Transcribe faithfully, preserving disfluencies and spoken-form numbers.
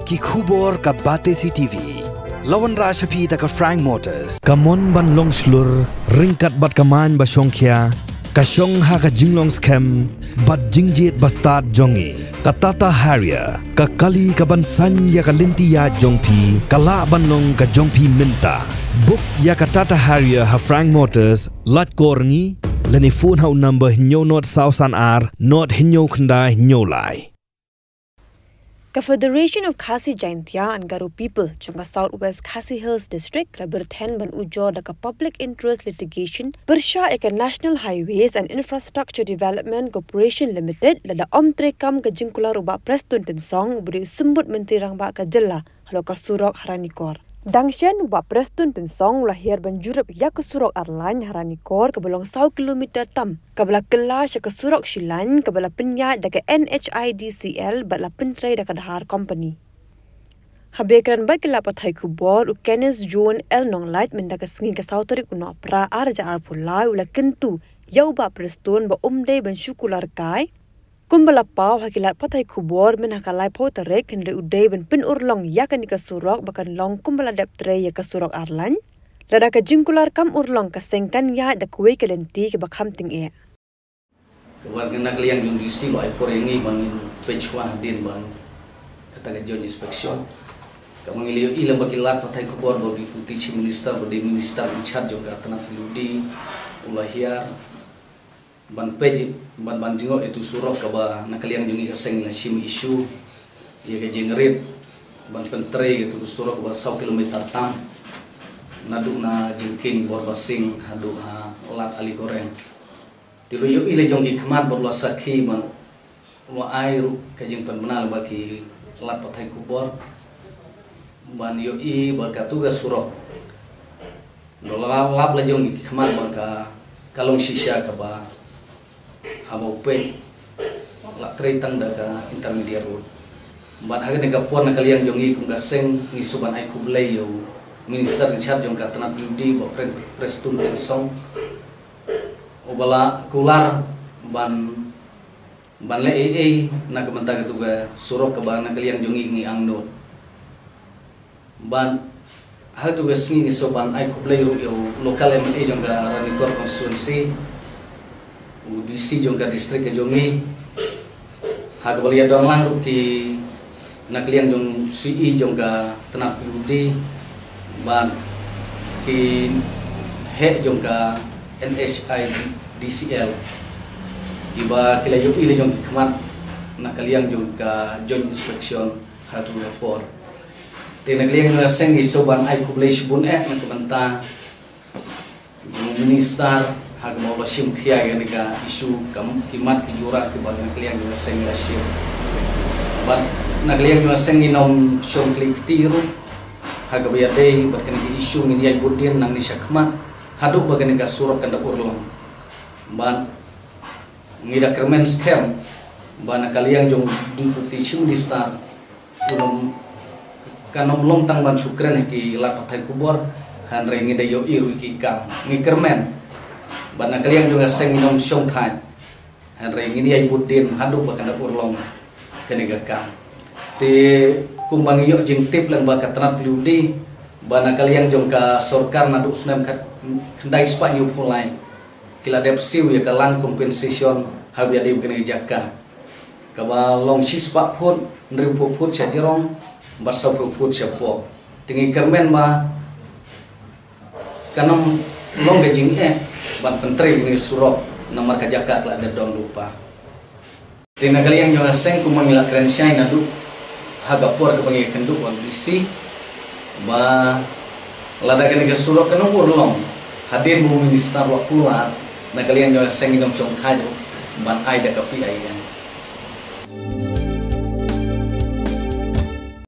ki khubor ka Bate C T V. Lawan Rashapi ta ka Frank Motors. Kamon ban long slur ringkat bat kaman ba Shongkhia. Ka Shong ha ka jinglong scam bat jingjit bastard jongi. Ka Tata Harrier ka kali ka ban san ya ka linti ya jongpi. Ka la ban long ka jongpi minta. Book ya ka Tata Harrier ha Frank Motors lat korngi. Lani phone hau number hinyo not sausan ar not hinyo khandai hinyo lai. The Federation of Khasi Jaintia and Garo people chunga Southwest Khasi Hills District la berthen ban ujor da ka public interest litigation bersha ek National Highways and Infrastructure Development Corporation Limited la da omtre kam ka jingkula ruba Preston Tensong beri sumbut menteri rangba ka jella halo ka surok haranikor. Dangshan wa Preston Tensong lahir banjurap ya ke surok arlan haranikor ke belong satu kilometer tam kabla kelas ke surok shilan kabla penyat da ke N H I D C L bala pentrai da ke dahar company. Habekran ba ke lapat hai kubor u Kenneth John L Nong Light menda ke sengi ke sautorik uno pra arja arpulai ula kentu yau ba Preston ba umde ban syukular kai kumbala pau hakilat patai kubor men hakalai pau terek henry udai ben pin urlong ya kan ka surok bakan long kumbala dap tre ya ka surok arlan lada ka jingkular kam urlong ka sengkan ya da kuwe kelenti ke bakham ting e kawan kena kliang jung disi lo ai porengi bangin pechwa din bang kata ka jon inspection ka mangilio ilang bakilat patai kubor bo deputy chief minister bo di minister in charge of tanah filudi ulahiar ban peji ban ban jingo itu surok ka ba nakaliang jungi kaseng na sim isu ya ka jengrit ban pentre itu surok ba satu kilometer tam nadu na jingking bor basing hadu ha lat ali goreng tilu yo ile jongi khmat bor sakhi ban wa air ka jing pan benal baki lat pathai kubor ban yo i ba ka tuga surok dola lap la jongi khmat ba ka kalong shisha ka ba habau pe la treitang daga intermediate road ban haga nega pon nakaliang jongi kum gaseng ni suban ai kublai yo minister in charge jong katana budi bo Preston Tensong obala kular ban ban le e na kamanta gatuga surok ka ban nakaliang jongi ngi angdo ban haga tuga singi ni suban ai kublai ro yo local M L A jong ka Ranikor constituency U D C jongka distrik ke jongi haga balia don lang ki naklian jong C E jongka tanah pribadi ban ki he jongka N H I D C L iba kila yo ile jong khmat nakalian jongka joint inspection hatu report te naklian jong seng isoban ai kublaish bun ek nakbanta minister hag mau basim khia ya nika isu kam kimat kijura ke bang nakliang juga seng lasio bat nakliang juga seng inom shong klik tiru hag bayade bat kan isu min yai budin nang ni syakmat haduk bagan nika surat kanda urlong ban ngira kermen scam ban nakliang jong deputy chief minister ulum kanom long tang ban sukran ki lapatai kubor han rengi de yo iru ki kam ngi kermen bana kalian juga seng inom syong than hari ini ai budin hadu bakanda urlong kenegaka te kumbang yo jing tip lang ba katrat ludi bana kalian jongka sorkar nadu sunam khandai spa yu pulai kila dep siu ya kalang compensation habia de kenegaka kaba long sispa phun ndri phut chadirong basau phut chapo tingi kermen ba kanam long gajing eh ban pentri ini surok nomor kajaka la ada dong lupa tina kalian juga seng kumangila krensyai nadu haga por ke pangi kenduk wan bisi ba lada kene ke surok kanu urlong hadir mu minister wa pula na kalian juga seng idom song hajo ban ai da kapi ai